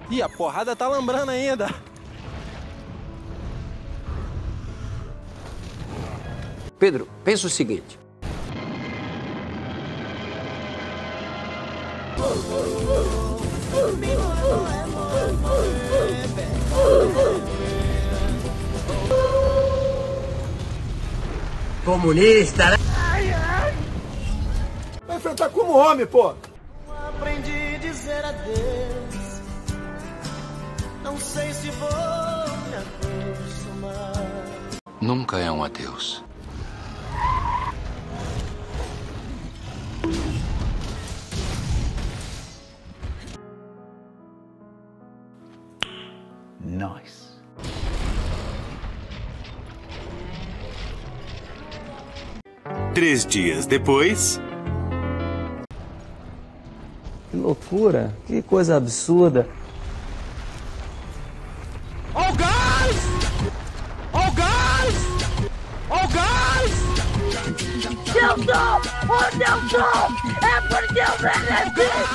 Ih, a porrada tá lambrando ainda. Pedro, pensa o seguinte. Comunista, né? Vai enfrentar como homem, pô! Aprendi a dizer adeus. Não sei se vou me acostumar. Nunca é um adeus. Nice. Três dias depois... Que loucura, que coisa absurda. Ó o gás! Ó o gás! Ó o gás! Deus, oh Deus, é porque eu mereci!